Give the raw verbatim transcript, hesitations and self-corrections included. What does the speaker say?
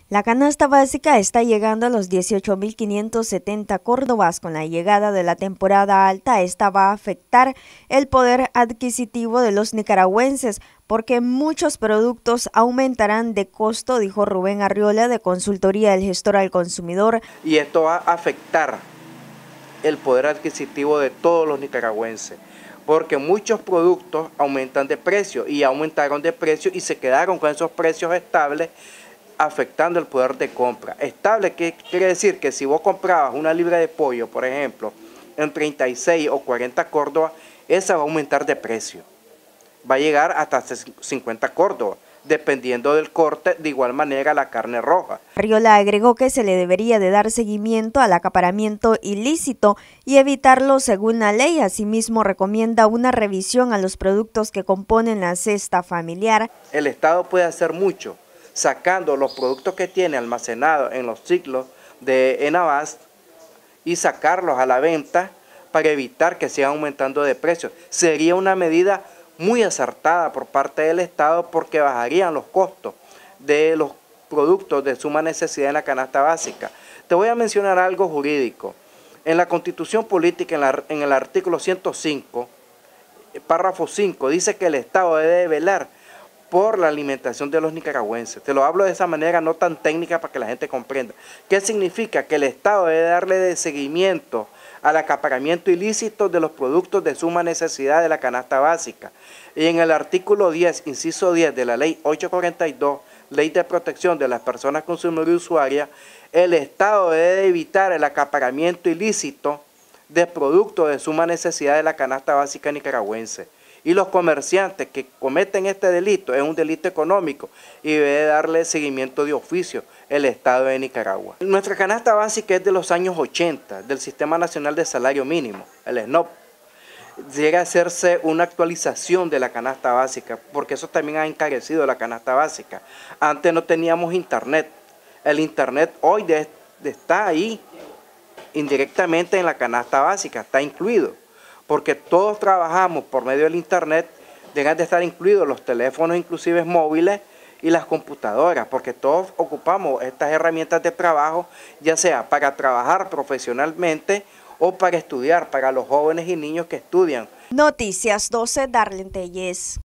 La canasta básica está llegando a los dieciocho mil quinientos setenta córdobas. Con la llegada de la temporada alta, esta va a afectar el poder adquisitivo de los nicaragüenses, porque muchos productos aumentarán de costo, dijo Rubén Arriola, de Consultoría del Gestor al Consumidor. Y esto va a afectar el poder adquisitivo de todos los nicaragüenses, porque muchos productos aumentan de precio y aumentaron de precio y se quedaron con esos precios estables, afectando el poder de compra. Estable, ¿qué quiere decir? Que si vos comprabas una libra de pollo, por ejemplo, en treinta y seis o cuarenta córdobas, esa va a aumentar de precio. Va a llegar hasta cincuenta córdobas, dependiendo del corte, de igual manera la carne roja. Arriola agregó que se le debería de dar seguimiento al acaparamiento ilícito y evitarlo según la ley. Asimismo, recomienda una revisión a los productos que componen la cesta familiar. El Estado puede hacer mucho, sacando los productos que tiene almacenados en los ciclos de Enabast y sacarlos a la venta para evitar que sigan aumentando de precios. Sería una medida muy acertada por parte del Estado, porque bajarían los costos de los productos de suma necesidad en la canasta básica. Te voy a mencionar algo jurídico. En la Constitución Política, en, la, en el artículo ciento cinco, párrafo cinco, dice que el Estado debe velar por la alimentación de los nicaragüenses. Te lo hablo de esa manera no tan técnica para que la gente comprenda. ¿Qué significa? Que el Estado debe darle de seguimiento al acaparamiento ilícito de los productos de suma necesidad de la canasta básica. Y en el artículo diez, inciso diez de la ley ochocientos cuarenta y dos, Ley de Protección de las Personas Consumidoras y Usuarias, el Estado debe evitar el acaparamiento ilícito de productos de suma necesidad de la canasta básica nicaragüense. Y los comerciantes que cometen este delito es un delito económico y debe darle seguimiento de oficio el Estado de Nicaragua. Nuestra canasta básica es de los años ochenta, del Sistema Nacional de Salario Mínimo, el S N O P. Llega a hacerse una actualización de la canasta básica, porque eso también ha encarecido la canasta básica. Antes no teníamos internet. El internet hoy de, de está ahí, indirectamente en la canasta básica, está incluido. Porque todos trabajamos por medio del internet, deben de estar incluidos los teléfonos inclusive móviles y las computadoras, porque todos ocupamos estas herramientas de trabajo, ya sea para trabajar profesionalmente o para estudiar, para los jóvenes y niños que estudian. Noticias doce, Darlene Telles.